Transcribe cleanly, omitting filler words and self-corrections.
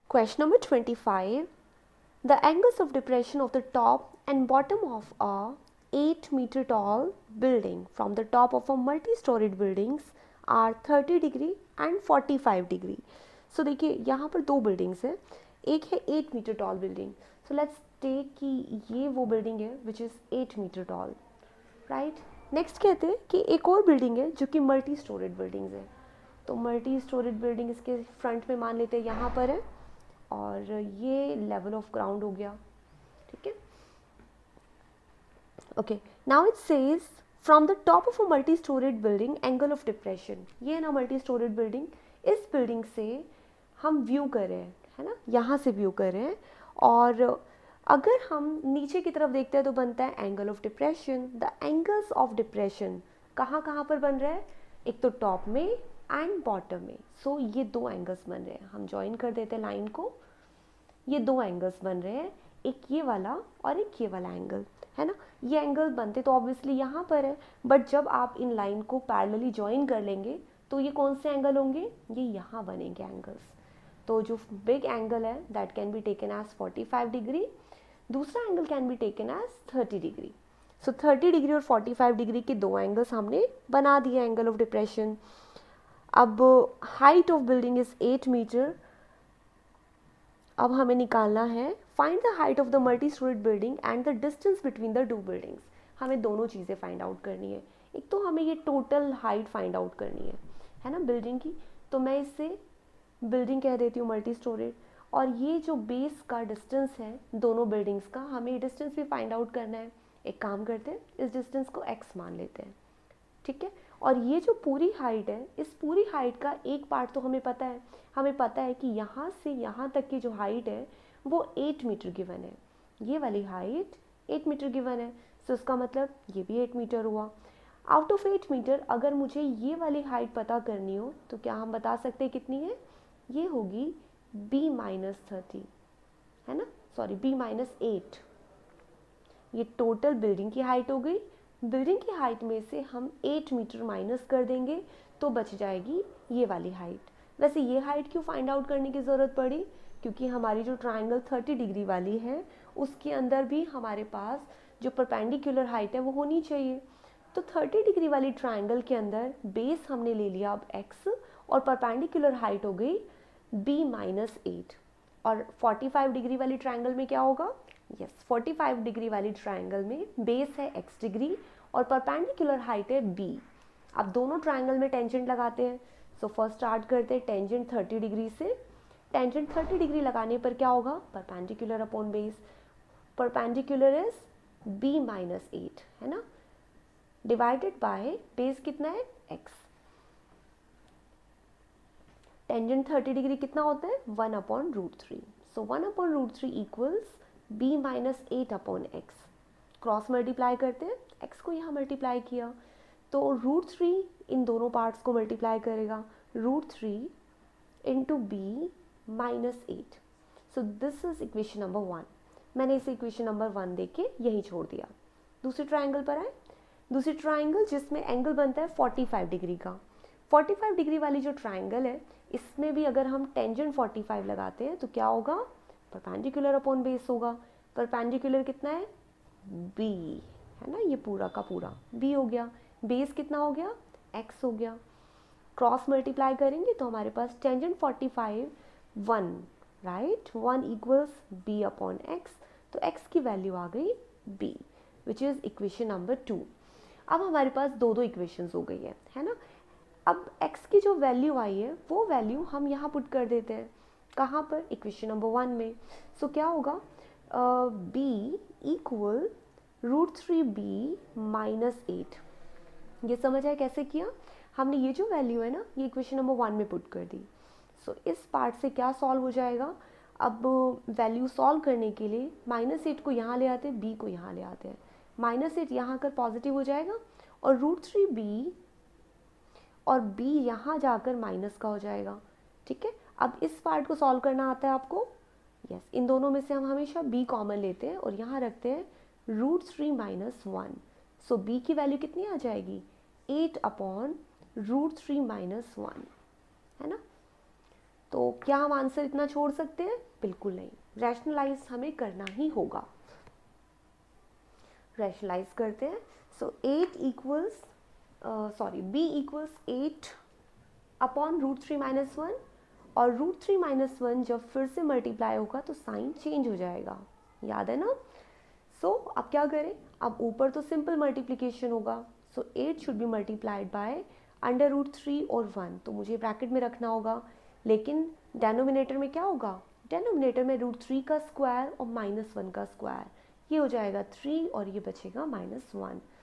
Question number 25. The angles of depression of the top and bottom of a 8-meter tall building from the top of a multi-storied buildings are 30 degree and 45 degree. So देखिए यहाँ पर दो buildings हैं. एक है 8 metre tall building. So let's take कि ये वो बिल्डिंग है which is 8 metre tall, right. Next कहते हैं कि एक और बिल्डिंग है जो कि मल्टी स्टोरेड बिल्डिंग्स है. तो मल्टी स्टोरेड बिल्डिंग इसके फ्रंट में मान लेते हैं यहाँ पर है और ये लेवल ऑफ ग्राउंड हो गया. ठीक है. Okay, now it says from the top of a multi storeyed building angle of depression. ये है ना मल्टी स्टोरेड बिल्डिंग. इस बिल्डिंग से हम व्यू कर रहे हैं, है ना, यहाँ से व्यू कर रहे हैं. और अगर हम नीचे की तरफ देखते हैं तो बनता है angle of depression. The angles of depression कहाँ कहाँ पर बन रहा है? एक तो टॉप में एंड बॉटम में. सो ये दो एंगल्स बन रहे हैं. हम ज्वाइन कर देते हैं लाइन को. ये दो एंगल्स बन रहे हैं, एक ये वाला और एक ये वाला एंगल, है ना. ये एंगल बनते तो ऑब्वियसली यहाँ पर है, बट जब आप इन लाइन को पैरेलली ज्वाइन कर लेंगे तो ये कौन से एंगल होंगे? ये यहाँ बनेंगे एंगल्स. तो जो बिग एंगल है that can be taken as 45 degree. दूसरा angle can be taken as 30 degree. So 30 degree और 45 डिग्री के दो एंगल्स हमने बना दिए एंगल ऑफ डिप्रेशन. अब height of building is 8 metre. अब हमें निकालना है find the height of the multi storeyed building and the distance between the two buildings. हमें दोनों चीज़ें फाइंड आउट करनी है. एक तो हमें ये टोटल हाइट फाइंड आउट करनी है ना, बिल्डिंग की. तो मैं इससे बिल्डिंग कह देती हूँ मल्टी स्टोरेड. और ये जो बेस का डिस्टेंस है दोनों बिल्डिंग्स का, हमें डिस्टेंस भी फाइंड आउट करना है. एक काम करते हैं, इस डिस्टेंस को x मान लेते हैं. ठीक है. और ये जो पूरी हाइट है, इस पूरी हाइट का एक पार्ट तो हमें पता है. हमें पता है कि यहाँ से यहाँ तक की जो हाइट है वो 8 मीटर गिवन है. ये वाली हाइट 8 मीटर गिवन है. सो इसका मतलब ये भी 8 मीटर हुआ. आउट ऑफ 8 मीटर अगर मुझे ये वाली हाइट पता करनी हो तो क्या हम बता सकते हैं कितनी है? ये होगी b-30, है ना, सॉरी b-8. ये टोटल बिल्डिंग की हाइट हो गई. बिल्डिंग की हाइट में से हम 8 मीटर माइनस कर देंगे तो बच जाएगी ये वाली हाइट. वैसे ये हाइट क्यों फाइंड आउट करने की ज़रूरत पड़ी? क्योंकि हमारी जो ट्रायंगल 30 डिग्री वाली है उसके अंदर भी हमारे पास जो परपेंडिकुलर हाइट है वो होनी चाहिए. तो 30 डिग्री वाली ट्रायंगल के अंदर बेस हमने ले लिया अब x और परपेंडिकुलर हाइट हो गई b-8. और 45 डिग्री वाली ट्रायंगल में क्या होगा? यस, 45 डिग्री वाली ट्रायंगल में बेस है x डिग्री और परपेंडिकुलर हाइट है b. अब दोनों ट्रायंगल में टेंजेंट लगाते हैं. सो फर्स्ट स्टार्ट करते हैं टेंजेंट 30 डिग्री से. टेंजेंट 30 डिग्री लगाने पर क्या होगा? Perpendicular upon base. Perpendicular is b-8, है ना, डिवाइडेड बाय बेस कितना है? x. टेंजेंट 30 डिग्री कितना होता है? 1/√3. So 1/√3 equals b-8 upon x. Cross multiply करते हैं, x को यहाँ मल्टीप्लाई किया तो √3 इन दोनों पार्ट्स को मल्टीप्लाई करेगा. √3 into b-8. So this is equation number 1. मैंने इसे इक्वेशन नंबर 1 दे के यहीं छोड़ दिया. दूसरे ट्राइंगल पर आए. दूसरी ट्राइंगल जिसमें एंगल बनता है 45 डिग्री का. 45 डिग्री वाली जो ट्राइंगल है इसमें भी अगर हम टेंजेंट 45 लगाते हैं तो क्या होगा? परपेंडिकुलर अपॉन बेस होगा. परपेंडिकुलर कितना है? b, है ना, ये पूरा का पूरा b हो गया. बेस कितना हो गया? x हो गया. क्रॉस मल्टीप्लाई करेंगे तो हमारे पास tangent 45 1, right, 1 equals b upon x. तो x की वैल्यू आ गई b, which is equation number 2. अब हमारे पास दो इक्वेशंस हो गई है ना. अब x की जो वैल्यू आई है वो वैल्यू हम यहाँ पुट कर देते हैं. कहाँ पर? इक्वेशन नंबर 1 में. सो क्या होगा? b equal √3b-8. ये समझ आया कैसे किया? हमने ये जो वैल्यू है ना ये इक्वेशन नंबर 1 में पुट कर दी. सो इस पार्ट से क्या सॉल्व हो जाएगा? अब वैल्यू सॉल्व करने के लिए -8 को यहाँ ले आते हैं, b को यहाँ ले आते हैं. -8 यहाँ कर पॉजिटिव हो जाएगा और √3b और b यहाँ जाकर माइनस का हो जाएगा. ठीक है. अब इस पार्ट को सॉल्व करना आता है आपको? यस. इन दोनों में से हम हमेशा b कॉमन लेते हैं और यहाँ रखते हैं √3-1. सो b की वैल्यू कितनी आ जाएगी? 8/√3-1, है ना. तो क्या हम आंसर इतना छोड़ सकते हैं? बिल्कुल नहीं, रैशनलाइज हमें करना ही होगा। रैशनलाइज करते हैं। So 8 equals b equals 8 upon √3 - 1, और √3 - 1 जब फिर से मल्टीप्लाई होगा तो साइन चेंज हो जाएगा, याद है ना। सो अब क्या करें, अब ऊपर तो सिंपल मल्टीप्लिकेशन होगा, so 8 should be multiplied by √3 और 1, तो मुझे ब्रैकेट में रखना होगा। लेकिन डेनोमिनेटर में क्या होगा, डेनोमिनेटर में √3 का स्क्वायर और -1 का स्क्वायर, ये हो जाएगा 3 और ये बचेगा -1।